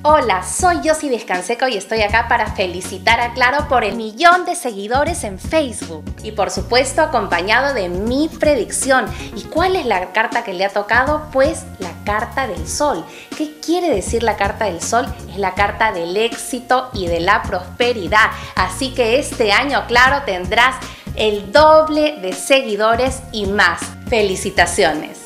Hola, soy Yossi Vizcanseco y estoy acá para felicitar a Claro por el 1.000.000 de seguidores en Facebook. Y por supuesto acompañado de mi predicción. ¿Y cuál es la carta que le ha tocado? Pues la carta del Sol. ¿Qué quiere decir la carta del Sol? Es la carta del éxito y de la prosperidad. Así que este año, Claro, tendrás el doble de seguidores y más. ¡Felicitaciones!